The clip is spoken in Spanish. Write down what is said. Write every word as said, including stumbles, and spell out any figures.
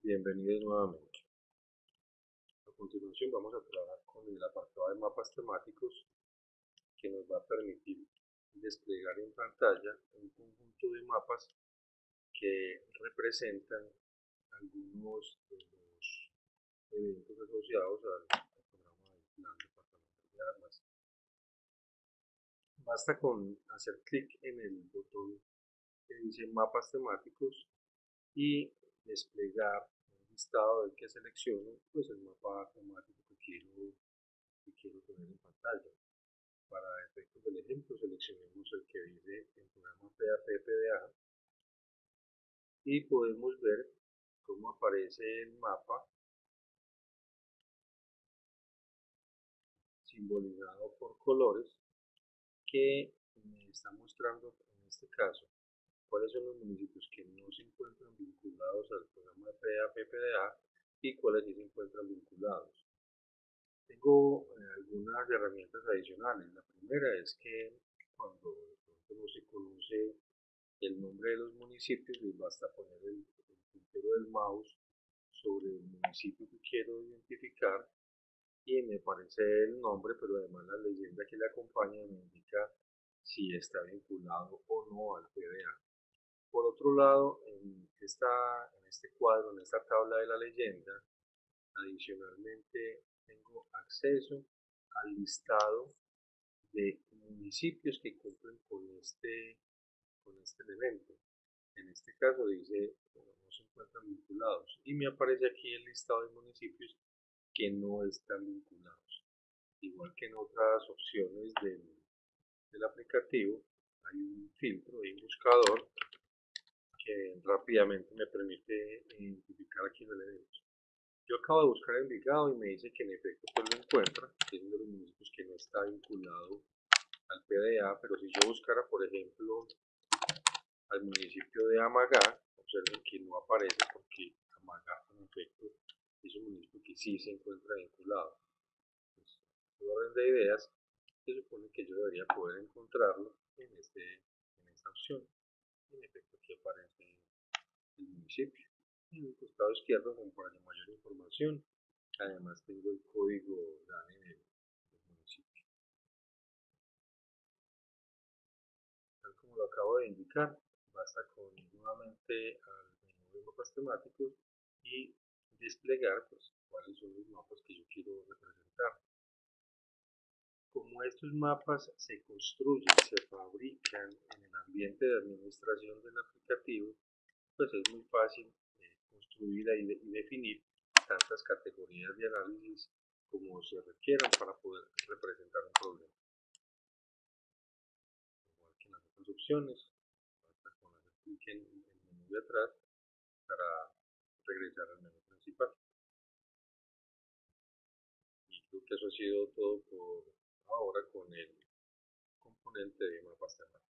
Bienvenidos nuevamente. A continuación vamos a trabajar con el apartado de mapas temáticos que nos va a permitir desplegar en pantalla un conjunto de mapas que representan algunos de los eventos asociados al, al programa del Plan Departamental de Armas. Basta con hacer clic en el botón que dice mapas temáticos y desplegar un listado del que selecciono pues el mapa temático que quiero, que quiero tener en pantalla. Para efectos del ejemplo seleccionemos el que dice el programa P A P P D A y podemos ver cómo aparece el mapa simbolizado por colores que me está mostrando en este caso cuáles son los municipios que no se encuentran vinculados al programa P A P P D A y cuáles sí se encuentran vinculados. Tengo eh, algunas herramientas adicionales. La primera es que cuando no se conoce el nombre de los municipios, les basta poner el, el puntero del mouse sobre el municipio que quiero identificar y me aparece el nombre, pero además la leyenda que le acompaña me indica si está vinculado o no al P D A. Por otro lado, en, esta, en este cuadro, en esta tabla de la leyenda, adicionalmente tengo acceso al listado de municipios que cumplen con este, con este elemento. En este caso dice bueno, no se encuentran vinculados y me aparece aquí el listado de municipios que no están vinculados. Igual que en otras opciones del, del aplicativo hay un filtro, hay un buscador que rápidamente me permite identificar aquí los elementos. Yo acabo de buscar Envigado y me dice que en efecto pues lo encuentra, que es uno de los municipios que no está vinculado al P D A, pero si yo buscara por ejemplo al municipio de Amagá, observen que no aparece porque Amagá en efecto es un municipio que sí se encuentra vinculado. Pues, en orden de ideas, se supone que yo debería poder encontrarlo en, este, en esta opción. En efecto aquí aparece el municipio. En el costado izquierdo, como para mayor información, además tengo el código D A N del, del municipio. Tal como lo acabo de indicar, basta con ir nuevamente al menú de mapas temáticos y desplegar pues, cuáles son los mapas que yo quiero representar. Como estos mapas se construyen, se fabrican en el ambiente de administración del aplicativo, pues es muy fácil eh, construir y, de, y definir tantas categorías de análisis como se requieran para poder representar un problema. Igual que en las otras opciones, basta con hacer clic en el menú de atrás para regresar al menú principal. Y creo que eso ha sido todo por ahora con el componente de mapas temáticos.